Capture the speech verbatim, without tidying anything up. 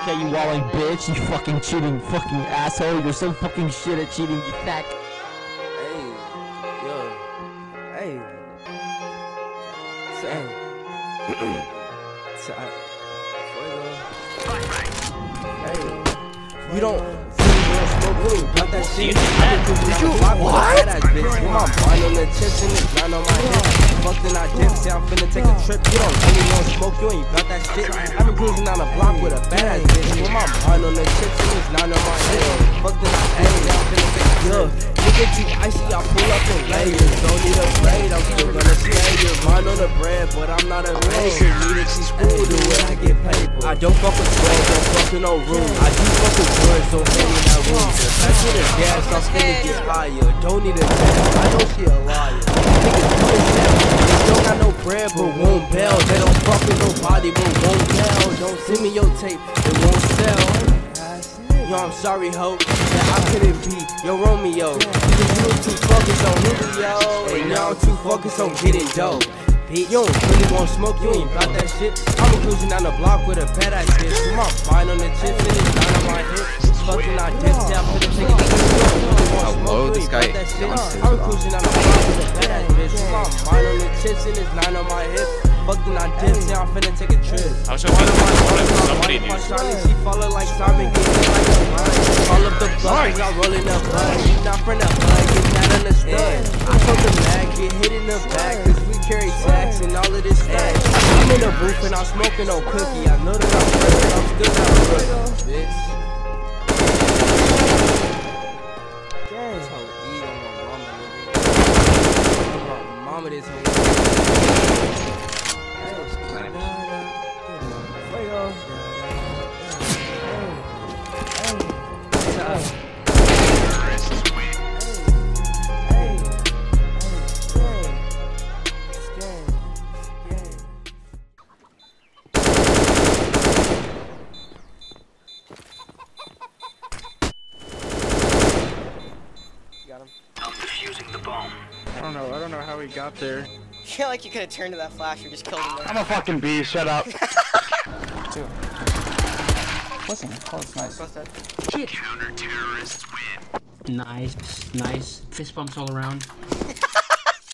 Look at you walling, bitch. You fucking cheating, fucking asshole. You're so fucking shit at cheating, you fat. Hey, yo, hey, hey, hey, you don't. Got that shit. Did you what? With my mind on the chest and it's not on my head. Fuck then I dip, say I'm finna take a trip. You don't really want smoke, you ain't about that shit. I've been cruising down the block with a badass bitch. With my mind on the chest and it's not on my head. Fuck then I hey, I'm finna take a trip. Nigga too icy, I pull up in layers. Don't need a braid, I'm still gonna slay your mind on the bread, but I'm not a baker. Need it, she's cool, do what I get paid for. I don't fuck with sweat, don't fuck with no room. I do fuck with words, don't hate in that room. That's with a gas, I'm finna get higher. Don't need a gas, I know she a liar. Niggas do it now, they don't got no bread but won't bail. They don't fuck with nobody but won't tell. Don't send me your tape, it won't sell. Yo, I'm sorry, ho, that I couldn't be your Romeo. Cause you too focused on Julio, and y'all too focused on getting dope. Bitch, you don't really want smoke, you ain't about that shit. I'm cruising down the block with a badass bitch. With my mind on the chips and it's not on my hip. Fucking I dipped out for the ticket. Hello, this guy. I'm cruising down the block with a badass bitch. With my mind on the chips and it's not on my hip. Fucking I dipped out, I'm finna take a trip. I was hoping to somebody new. She follow like Simon, get it like a line. All of the bugs, I'm rolling up blood. You not from the blood, get that on the stud. I told the mag, get hit in the back, cause we carry sacks and all of this stash. I'm in the booth and I'm smoking on cookie. I know that I'm fresh, I'm still not fresh, bitch. This whole eat on my mama, nigga. On my mama, this whole I don't know. I don't know how he got there. I feel like you could have turned to that flash or just killed him there. I'm a fucking beast. Shut up. Two. Listen, oh, it's nice. Counter-terrorists win. Nice, nice. Fist bumps all around.